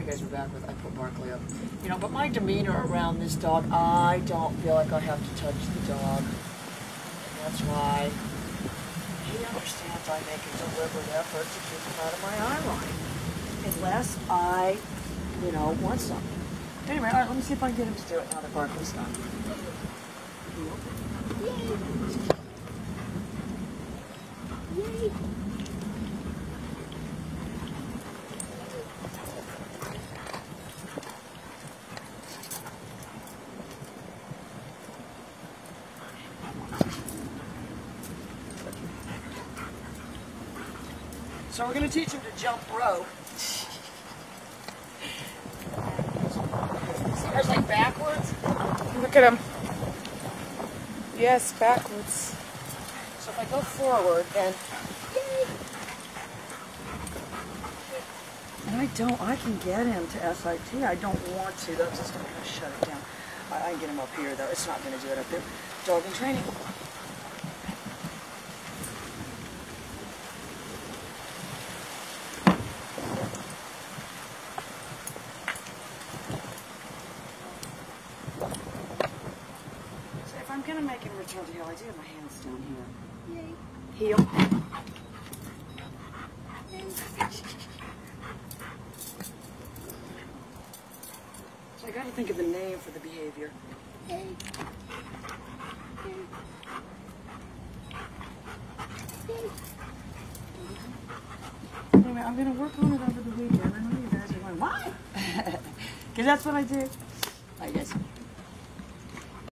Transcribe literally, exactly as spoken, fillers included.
you guys are back with, I put Barkley up. You know, but my demeanor around this dog, I don't feel like I have to touch the dog. And that's why he understands I make a deliberate effort to keep him out of my eye line. Unless I, you know, want something. Anyway, all right, let me see if I can get him to do it now that Barkley's done. Yay! Yay! So we're going to teach him to jump rope. There's like backwards. Look at him. Yes, backwards. So if I go forward, then... And I don't, I can get him to S I T. I don't want to. That's just going to shut it down. I, I can get him up here, though. It's not going to do it up there. Dog in training. I'm going to make him return to heel. I do have my hands down here. Yay. Heel. Yay. So I got to think of a name for the behavior. Yay. Yay. Yay. Anyway, I'm going to work on it over the weekend. I know you guys are going, what? Because that's what I do. I guess.